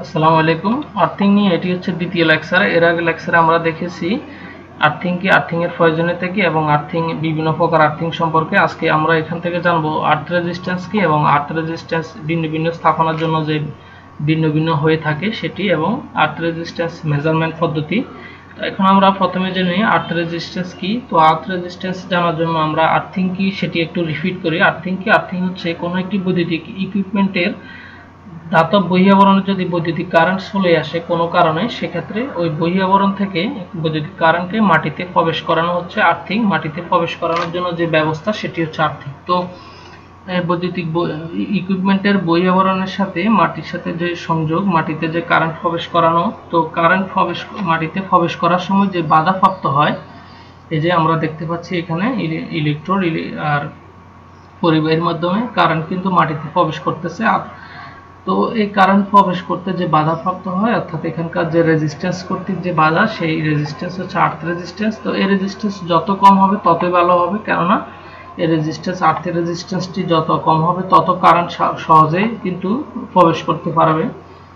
আসসালামু আলাইকুম। আর্থিং নিয়ে এটি হচ্ছে দ্বিতীয় লেকচার। এর আগে লেকচারে আমরা দেখেছি আর্থিং কি, আর্থিং এর প্রয়োজনীয়তা কি এবং আর্থিং বিভিন্ন প্রকার আর্থিং সম্পর্কে। আজকে আমরা এখান থেকে জানবো আর্থ রেজিস্ট্যান্স কি এবং আর্থ রেজিস্ট্যান্স ভিন্ন ভিন্ন স্থাপনার জন্য যে ভিন্ন ভিন্ন হয়ে থাকে সেটি এবং আর্থ রেজিস্ট্যান্স মেজারমেন্ট পদ্ধতি। তো এখন আমরা প্রথমে জেনে আর্থ রেজিস্ট্যান্স কি। তো আর্থ রেজিস্ট্যান্স জানার জন্য আমরা আর্থিং কি সেটি একটু রিপিট করি। আর্থিং কি? আর্থিং হচ্ছে কোনো একটি বৈদ্যুতিক ইকুইপমেন্টের ধাতব বহিরাবরণে যদি বৈদ্যুতিক কারেন্ট চলে আসে কোনো কারণে, সেক্ষেত্রে ওই বহিরাবরণ থেকে বৈদ্যুতিক কারেন্টকে মাটিতে প্রবেশ করানো হচ্ছে আর্থিং। মাটিতে প্রবেশ করানোর জন্য যে ব্যবস্থা সেটি হচ্ছে আর্থিং। তো বৈদ্যুতিক ইকুইপমেন্টের বহিরাবরণের সাথে মাটির সাথে যে সংযোগ, মাটিতে যে কারেন্ট প্রবেশ করানো, তো কারেন্ট মাটিতে প্রবেশ করার সময় যে বাধাপ্রাপ্ত হয়, এই যে আমরা দেখতে পাচ্ছি এখানে ইলেকট্রোড আর পরিবাহীর মাধ্যমে কারেন্ট কিন্তু মাটিতে প্রবেশ করতেছে। তো এই কারেন্ট প্রবেশ করতে যে বাধাপ্রাপ্ত হয়, অর্থাৎ এখানকার যে রেজিস্ট্যান্স কর্তৃক যে বাধা, সেই রেজিস্ট্যান্স হচ্ছে আর্থ রেজিস্ট্যান্স। তো এই রেজিস্ট্যান্স যত কম হবে ততই ভালো হবে, কেননা এই রেজিস্ট্যান্স, আর্থের রেজিস্ট্যান্সটি যত কম হবে তত কারেন্ট সহজেই কিন্তু প্রবেশ করতে পারবে।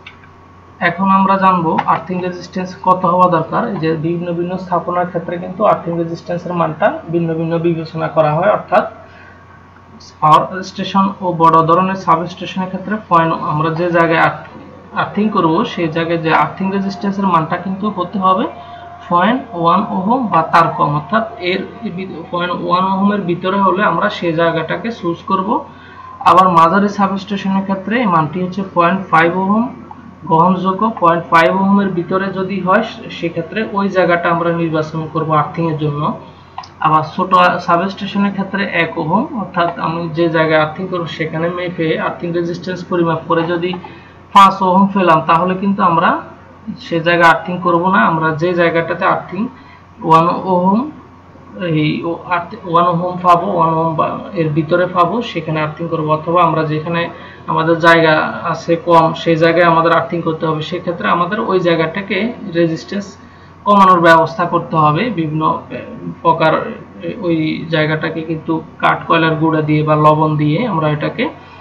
এখন আমরা জানবো আর্থিং রেজিস্ট্যান্স কত হওয়া দরকার। এই যে ভিন্ন ভিন্ন স্থাপনার ক্ষেত্রে কিন্তু আর্থিং রেজিস্ট্যান্সের মানটা ভিন্ন ভিন্ন বিবেচনা করা হয়, অর্থাৎ পাওয়ার স্টেশন ও বড় ধরনের সাব স্টেশনের ক্ষেত্রে আমরা যে জায়গায় আর্থিং করব সেই জায়গায় যে আর্থিং রেজিস্ট্যান্সের মানটা কিন্তু হতে হবে 0.1 ওহম বা তার কম, অর্থাৎ এর 0.1 ওহমের ভিতরে হলে আমরা সেই জায়গাটাকে চুজ করব। আবার মাঝারি সাব স্টেশনের ক্ষেত্রে এই মানটি হচ্ছে 0.5 ওহম গ্রহণযোগ্য। 0.5 ওহমের ভিতরে যদি হয় সেক্ষেত্রে ওই জায়গাটা আমরা নির্বাচন করব আর্থিং এর জন্য। আবার ছোট সাব স্টেশনের ক্ষেত্রে 1 ওহম, অর্থাৎ আমি যে জায়গায় আর্থিং করব সেখানে মেপে আর্থিং রেজিস্ট্যান্স পরিমাপ করে যদি 5 ওহম পেলাম, তাহলে কিন্তু আমরা সে জায়গায় আর্থিং করব না। আমরা যে জায়গাটাতে আর্থিং 1 ওহম, এই 1 ওহম পাবো, 1 ওহম এর ভিতরে পাবো, সেখানে আর্থিং করব। অথবা আমরা যেখানে আমাদের জায়গা আছে কম, সেই জায়গায় আমাদের আর্থিং করতে হবে, সেক্ষেত্রে আমাদের ওই জায়গাটাকে রেজিস্ট্যান্স কমানোর ব্যবস্থা করতে হবে বিভিন্ন প্রকার। ওই জায়গাটাকে কিন্তু কাঠ কয়লার গুঁড়া দিয়ে বা লবণ দিয়ে আমরা এটাকে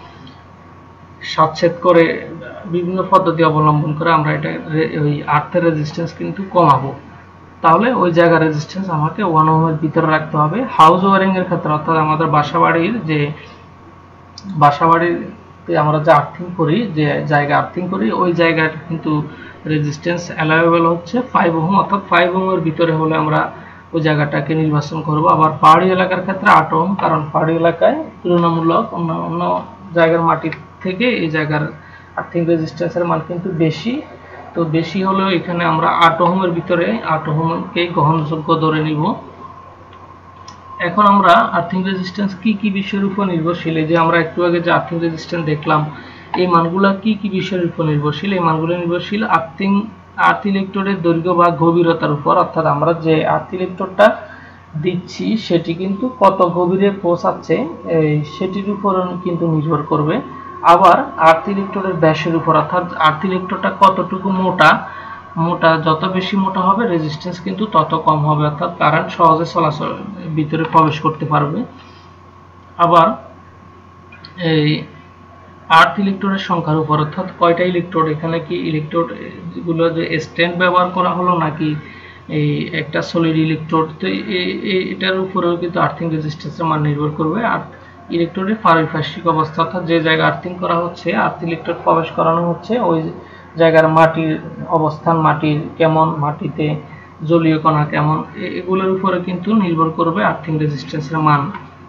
সাচ্ছেদ করে বিভিন্ন পদ্ধতি অবলম্বন করে আমরা এটা ওই আর্থের রেজিস্ট্যান্স কিন্তু কমাবো। তাহলে ওই জায়গার রেজিস্ট্যান্স আমাকে 1 ওহমের ভিতরে রাখতে হবে। হাউস ওয়ারিং এর ক্ষেত্রে, অর্থাৎ আমাদের বাসাবাড়িতে আমরা যে আর্থিং করি, যে জায়গা আর্থিং করি, ওই জায়গাটা কিন্তু রেজিস্ট্যান্স অ্যালাউয়েবল হচ্ছে 5 ওহম, অর্থাৎ 5 ওহমের ভিতরে হলে আমরা ওই জায়গাটাকে নির্বাচন করব। আবার পাহাড়ি এলাকার ক্ষেত্রে 8 ওহম, কারণ পাহাড়ি এলাকায় তুলনামূলক অন্য জায়গার মাটির থেকে এই জায়গার আর্থিং রেজিস্ট্যান্সের মান কিন্তু বেশি। তো বেশি হলেও এখানে আমরা 8 ওহমের ভিতরে 8 ওহমকে গ্রহণযোগ্য ধরে নিব। এখন আমরা আর্থিং রেজিস্ট্যান্স কি কি বিষয়ের উপর নির্ভরশীল, এই যে আমরা একটু আগে যে আর্থিং রেজিস্ট্যান্স দেখলাম, এই মানগুলো কি কি বিষয়ের উপর নির্ভরশীল? এই মানগুলো নির্ভরশীল আর্থ ইলেকট্রোডের দৈর্ঘ্য বা গভীরতার উপর, অর্থাৎ আমরা যে আর্থ ইলেকট্রোডটা দিচ্ছি সেটি কিন্তু কত গভীরে পৌঁছাচ্ছে সেটির উপর কিন্তু নির্ভর করবে। আবার আর্থ ইলেকট্রোডের ব্যাসের উপর, অর্থাৎ আর্থ ইলেকট্রোডটা কতটুকু মোটা, যত বেশি মোটা হবে রেজিস্ট্যান্স কিন্তু তত কম হবে, অর্থাৎ কারেন্ট সহজে চলাচল ভিতরে প্রবেশ করতে পারবে। আবার এই আর্থ ইলেকট্রোডের সংখ্যার উপর, অর্থাৎ কয়টা ইলেকট্রোড, এখানে কি ইলেকট্রোড গুলো যে স্ট্যান্ড ব্যবহার করা হলো নাকি এই একটা সলিড ইলেকট্রোড, তো এটার উপরেও কিন্তু আর্থিং রেজিস্ট্যান্সের মান নির্ভর করবে। আর ইলেকট্রোডের পারিপার্শ্বিক অবস্থা, অর্থাৎ যে জায়গায় আর্থিং করা হচ্ছে, আর্থ ইলেকট্রোড প্রবেশ করানো হচ্ছে, ওই জায়গার মাটির অবস্থান, মাটির কেমন, মাটিতে জলীয় কণা কেমন, এগুলোর উপরে কিন্তু নির্ভর করবে আর্থিং রেজিস্ট্যান্সের মান।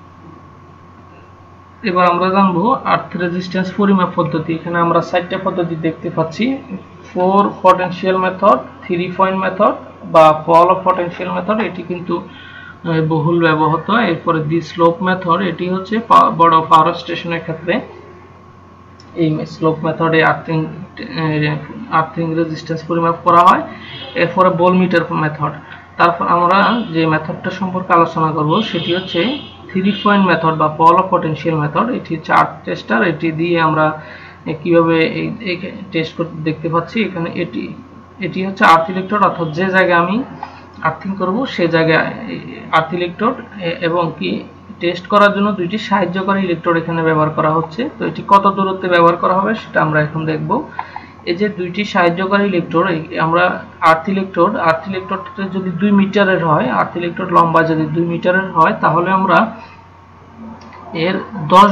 এবার আমরা জানবো আর্থ রেজিস্ট্যান্স পরিমাপ পদ্ধতি। এখানে আমরা 4টা পদ্ধতি দেখতে পাচ্ছি: 4 পটেনশিয়াল মেথড, 3 পয়েন্ট মেথড বা ফল অফ পটেনশিয়াল মেথড, এটি কিন্তু বহুল ব্যবহৃত। এরপরে দি স্লোপ মেথড, এটি হচ্ছে বড় পাওয়ার স্টেশনের ক্ষেত্রে এই স্লোপ মেথডে আর্থিং রেজিস্ট্যান্স পরিমাপ করা হয়। এরপরে ভোল্টমিটার মেথড। তারপর আমরা যে মেথডটা সম্পর্কে আলোচনা করব সেটি হচ্ছে 3 পয়েন্ট মেথড বা পল অফ পটেনশিয়াল মেথড। এটি হচ্ছে আর্থ টেস্টার, এটি দিয়ে আমরা কিভাবে টেস্ট করতে দেখতে পাচ্ছি। এখানে এটি হচ্ছে আর্থ ইলেকট্রোড, অর্থাৎ যে জায়গায় আমি আর্থিং করব সে জায়গায় আর্থ ইলেকট্রোড, এবং কি টেস্ট করার জন্য দুইটি সাহায্যকারী ইলেকট্রোড এখানে ব্যবহার করা হচ্ছে। তো এটি কত দূরত্বে ব্যবহার করা হবে সেটা আমরা এখন দেখব। এই যে দুইটি সাহায্যকারী ইলেকট্রোড, আমরা আর্থ ইলেকট্রোডটা যদি 2 মিটারের হয়, আর্থ ইলেকট্রোড লম্বা যদি 2 মিটারের হয়, তাহলে আমরা এর 10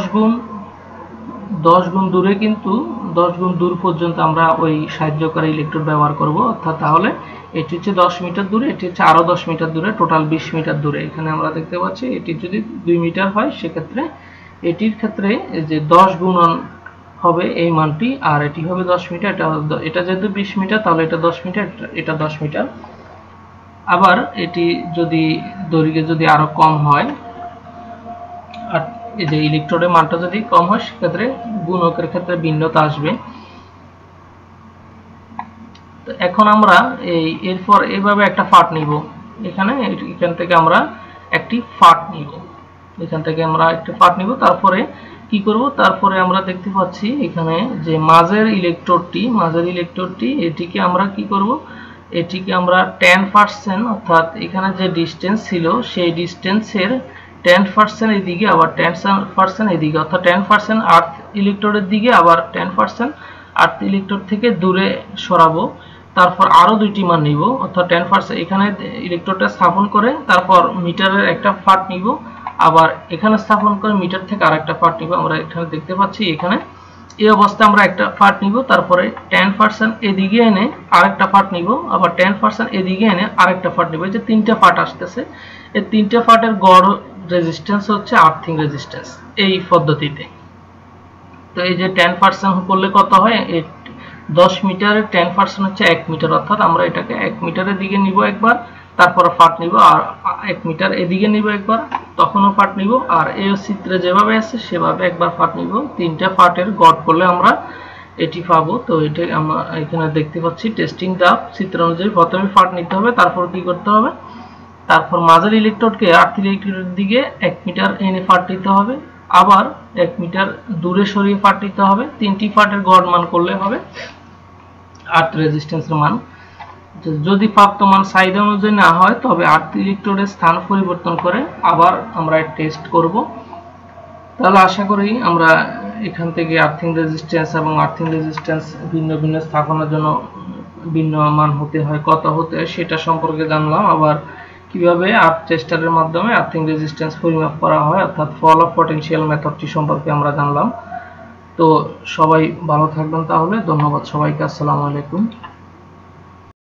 গুণ দূরে, কিন্তু 10 গুণ দূর পর্যন্ত আমরা ওই সাহায্যকারী ইলেকট্রোড ব্যবহার করব। অর্থাৎ তাহলে এটি হচ্ছে 10 মিটার দূরে, এটি হচ্ছে আরো 10 মিটার দূরে, টোটাল 20 মিটার দূরে। এখানে আমরা দেখতে পাচ্ছি এটি যদি 2 মিটার হয়, সেক্ষেত্রে এটির ক্ষেত্রে যে 10 গুণন হবে এই মানটি, আর এটি হবে 10 মিটার। এটা যেহেতু 20 মিটার, তাহলে এটা 10 মিটার, এটা 10 মিটার। আবার এটি যদি দৈর্ঘ্য যদি আরো কম হয়, আর এই যে ইলেকট্রোডের মানটা যদি কম হয়, সেক্ষেত্রে গুণকের ক্ষেত্রে ভিন্নতা আসবে। তো এখন আমরা এরপর এইভাবে একটা ফাট নিব। এখান থেকে আমরা একটি ফাট নিব, তারপরে কি করব, তারপরে আমরা দেখতে পাচ্ছি এখানে যে মাঝের ইলেকট্রোডটি এটিকে আমরা কি করব, এটিকে আমরা 10%, অর্থাৎ এখানে যে ডিসটেন্স ছিল সেই ডিসটেন্সের 10% এদিকে, আবার 10% এদিকে, অর্থাৎ 10% আর্থ ইলেকট্রোডের দিকে, আবার 10% আর্থ ইলেকট্রোড থেকে দূরে সরাবো। তারপর আরো দুইটি মান নিব, অর্থাৎ 10% এখানে ইলেকট্রোডটা স্থাপন করে তারপর মিটারের একটা ফাট নিব, আবার এখানে স্থাপন করে মিটার থেকে আরেকটা ফাট নিব। আমরা এখানে দেখতে পাচ্ছি, এখানে এই অবস্থায় আমরা একটা ফাট নিব, তারপরে 10% এদিকে এনে আরেকটা ফাট নিব, আবার 10% এদিকে এনে আরেকটা ফাট নিব। এই যে তিনটা ফাট আসতেছে, এই তিনটা ফাটের গড় রেজিস্ট্যান্স হচ্ছে আর্থিং রেজিস্ট্যান্স এই পদ্ধতিতে। তো এই যে 10% করলে কত হয়, 10 মিটারের 10% হচ্ছে 1 মিটার, অর্থাৎ আমরা এটাকে 1 মিটারের দিকে নিব একবার, তারপর ফাট নিব, আর 1 মিটার এদিকে নিব একবার, তখনও ফাট নিব, আর এই চিত্রে যেভাবে আছে সেভাবে একবার ফাট নিব। তিনটা ফাটের গড় করলে আমরা এটি পাবো। তো এটা আমরা এখানে দেখতে পাচ্ছি টেস্টিং ধাপ চিত্র অনুযায়ী। প্রথমে ফাট নিতে হবে, তারপর কি করতে হবে, তারপর মাঝের ইলেকট্রোডকে আর্থ ইলেকট্রোডের দিকে 1 মিটার এনে ফাট নিতে হবে, আবার 1 মিটার দূরে সরিয়ে ফাট নিতে হবে। তিনটি ফাটের গড় মান করলে হবে আর্থ রেজিস্ট্যান্সের মান। যদি প্রাপ্ত মান চাহিদা অনুযায়ী না হয়, তবে আর্থ ইলেকট্রোডের স্থান পরিবর্তন করে আবার আমরা টেস্ট করব। তাহলে আশা করি আমরা এখান থেকে আর্থিং রেজিস্ট্যান্স এবং আর্থিং রেজিস্ট্যান্স ভিন্ন ভিন্ন স্থাপনের জন্য ভিন্ন মান হতে হয়, কত হতে হয় সেটা সম্পর্কে জানলাম। আবার কিভাবে আর্থ টেস্টারের মাধ্যমে আর্থিং রেজিস্ট্যান্স পরিমাপ করা হয়, অর্থাৎ ফল অফ পটেনশিয়াল মেথডটি সম্পর্কে আমরা জানলাম। তো সবাই ভালো থাকবেন, তাহলে ধন্যবাদ সবাইকে, আসসালামু আলাইকুম।